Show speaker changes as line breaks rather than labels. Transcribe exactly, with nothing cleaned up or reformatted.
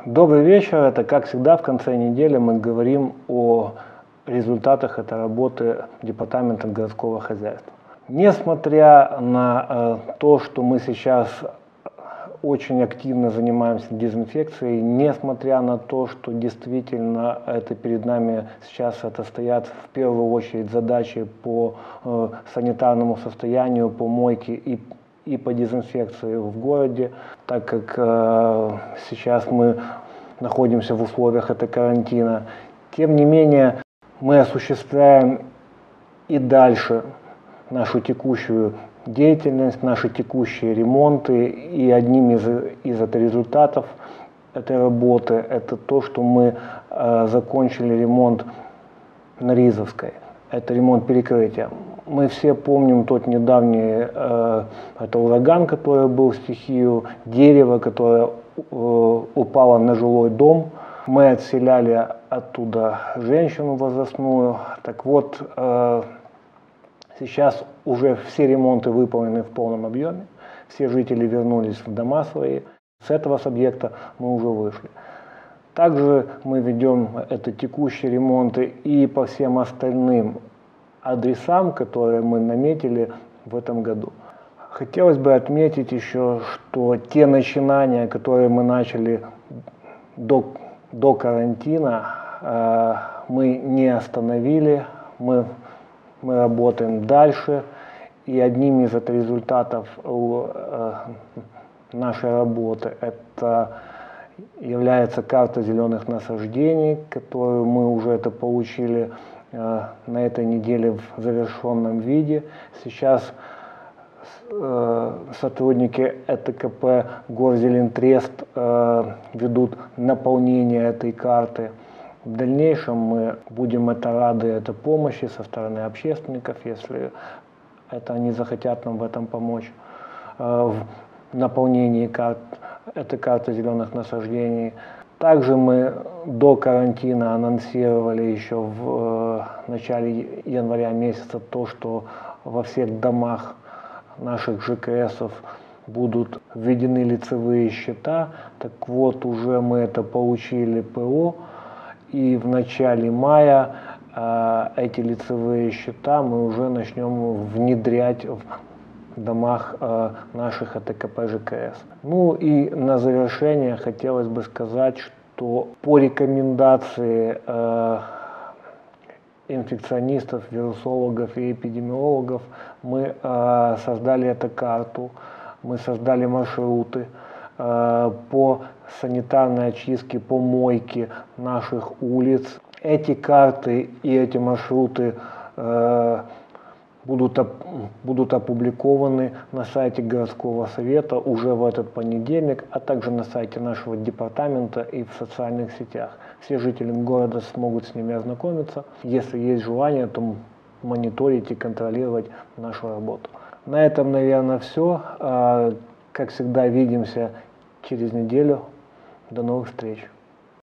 Добрый вечер. Это, как всегда, в конце недели мы говорим о результатах этой работы Департамента городского хозяйства. Несмотря на э, то, что мы сейчас очень активно занимаемся дезинфекцией, несмотря на то, что действительно это перед нами сейчас это стоят в первую очередь задачи по э, санитарному состоянию, по мойке и и по дезинфекции в городе, так как э, сейчас мы находимся в условиях этого карантина. Тем не менее, мы осуществляем и дальше нашу текущую деятельность, наши текущие ремонты, и одним из, из результатов этой работы это то, что мы э, закончили ремонт на Ризовской. Это ремонт перекрытия. Мы все помним тот недавний э, это ураган, который был в стихию, дерево, которое э, упало на жилой дом. Мы отселяли оттуда женщину возрастную. Так вот, э, сейчас уже все ремонты выполнены в полном объеме. Все жители вернулись в дома свои. С этого объекта мы уже вышли. Также мы ведем это текущие ремонты и по всем остальным адресам, которые мы наметили в этом году. Хотелось бы отметить еще, что те начинания, которые мы начали до, до карантина, э, мы не остановили, мы, мы работаем дальше. И одним из результатов э, нашей работы это является карта зеленых насаждений, которую мы уже это получили э, на этой неделе в завершенном виде. Сейчас э, сотрудники э тэ ка пэ Горзелентрест э, ведут наполнение этой карты. В дальнейшем мы будем это рады этой помощи со стороны общественников, если это они захотят нам в этом помочь. Э, в наполнении карт этой карты зеленых насаждений. Также мы до карантина анонсировали еще в э, начале января месяца то, что во всех домах наших жэ ка эсов будут введены лицевые счета. Так вот, уже мы это получили пэ о, и в начале мая э, эти лицевые счета мы уже начнем внедрять в домах э, наших э тэ ка пэ жэ ка эс. Ну и на завершение хотелось бы сказать, что по рекомендации э, инфекционистов, вирусологов и эпидемиологов мы э, создали эту карту, мы создали маршруты э, по санитарной очистке, по мойке наших улиц. Эти карты и эти маршруты э, Будут, будут опубликованы на сайте городского совета уже в этот понедельник, а также на сайте нашего департамента и в социальных сетях. Все жители города смогут с ними ознакомиться. Если есть желание, то мониторить и контролировать нашу работу. На этом, наверное, все. Как всегда, видимся через неделю. До новых встреч.